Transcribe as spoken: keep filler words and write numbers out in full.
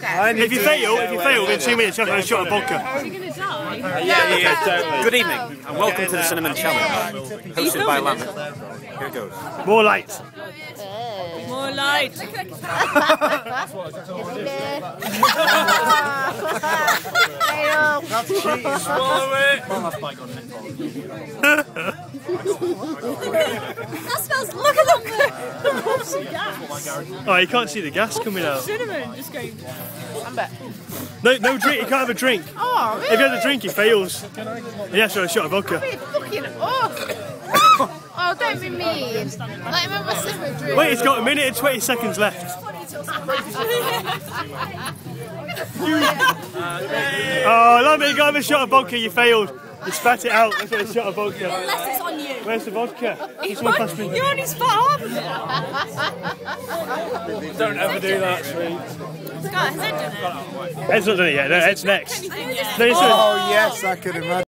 Okay. If you fail, if you fail, in two minutes you have to have a shot of vodka. Are you going to die? Uh, yeah, yeah, yeah. Good evening, and welcome to the Cinnamon Challenge, hosted by Lambert. Here it goes. More lights. More light. That's cheating. Swallow it! That smells. Look at the. Oh, you can't see the gas coming out. Cinnamon just going. No, no drink. You can't have a drink. Oh, really? If you have a drink, he fails. He has to have a shot of vodka. Fucking oh. Oh, don't be mean. Let him have a sip of drink. Wait, it's got a minute and twenty seconds left. Oh, Lambert, you got to have a shot of vodka. You failed. You spat it out. Let's have a shot of vodka. Unless it's on you. Where's the vodka? You only spat half of it. Don't ever do that, sweet. Scott, has Ed done it? Ed's not done it yet. No, Ed's next. Yeah. No, it's Oh yes, I could imagine.